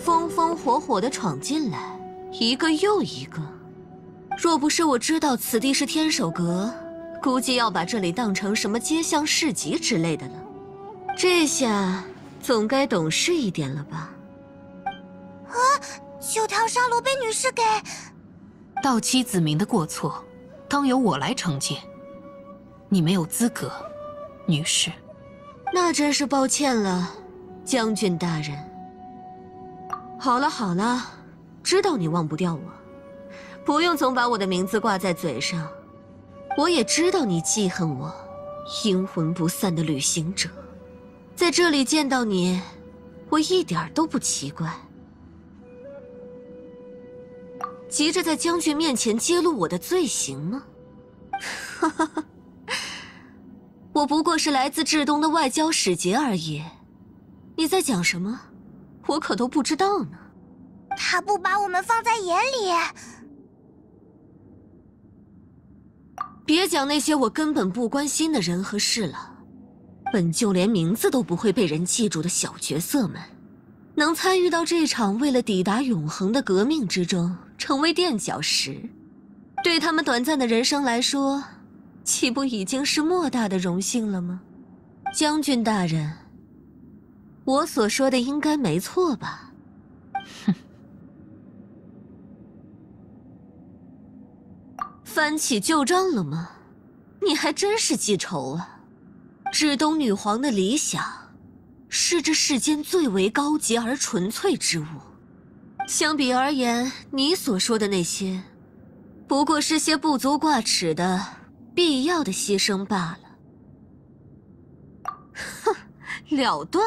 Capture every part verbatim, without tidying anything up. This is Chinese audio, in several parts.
风风火火地闯进来，一个又一个。若不是我知道此地是天守阁，估计要把这里当成什么街巷市集之类的了。这下总该懂事一点了吧？ 啊！九条沙罗被女士给…… 盗妻子民的过错，当由我来惩戒。你没有资格，女士。 那真是抱歉了，将军大人。好了好了，知道你忘不掉我，不用总把我的名字挂在嘴上。我也知道你记恨我，阴魂不散的旅行者。在这里见到你，我一点都不奇怪。急着在将军面前揭露我的罪行吗？哈哈哈，我不过是来自至东的外交使节而已。你在讲什么？我可都不知道呢。 他不把我们放在眼里。 别讲那些我根本不关心的人和事了。本就连名字都不会被人记住的小角色们，能参与到这场为了抵达永恒的革命之中，成为垫脚石，对他们短暂的人生来说，岂不已经是莫大的荣幸了吗？将军大人，我所说的应该没错吧？哼！翻起旧账了吗？你还真是记仇啊！至东女皇的理想，是这世间最为高洁而纯粹之物。相比而言，你所说的那些，不过是些不足挂齿的必要的牺牲罢了。哼，了断！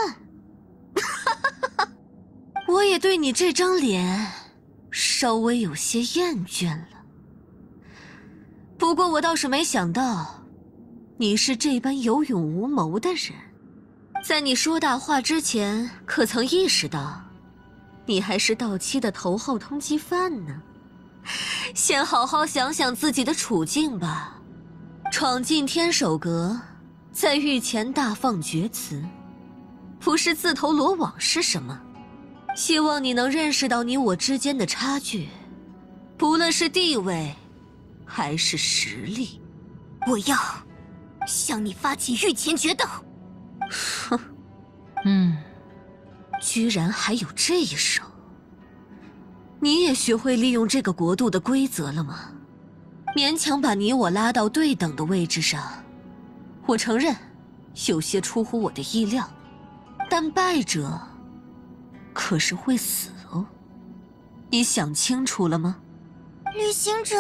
我也对你这张脸稍微有些厌倦了。不过我倒是没想到，你是这般有勇无谋的人。在你说大话之前，可曾意识到，你还是盗妻的头号通缉犯呢？先好好想想自己的处境吧。闯进天守阁，在御前大放厥词，不是自投罗网是什么？希望你能认识到你我之间的差距，不论是地位还是实力。 我要向你发起御前决斗。 哼， 嗯， 居然还有这一手！你也学会利用这个国度的规则了吗？勉强把你我拉到对等的位置上，我承认有些出乎我的意料，但败者可是会死哦。你想清楚了吗？ 旅行者。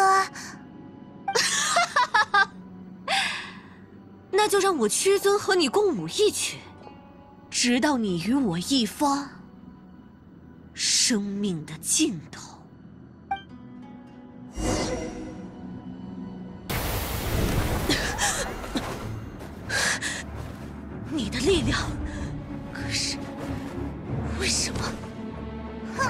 那就让我屈尊和你共舞一曲，直到你与我一方生命的尽头。你的力量，可是为什么？哼！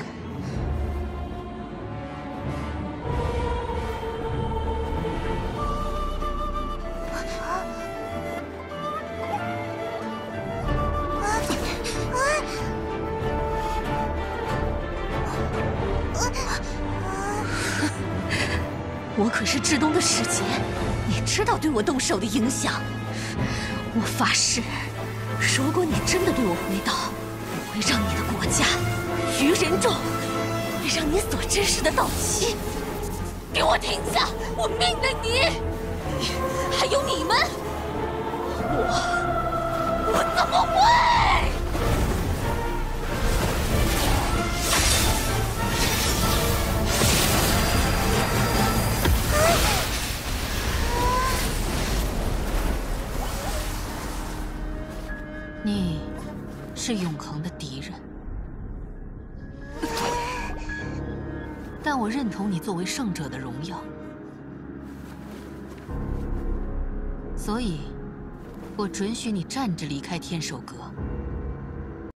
我可是至东的使节，你知道对我动手的影响。我发誓，如果你真的对我回刀，我会让你的国家于人众，会让你所珍视的盗妻给我停下！我命了你！你还有你们，我我怎么会？ 你是永恒的敌人，但我认同你作为圣者的荣耀，所以，我准许你站着离开天守阁。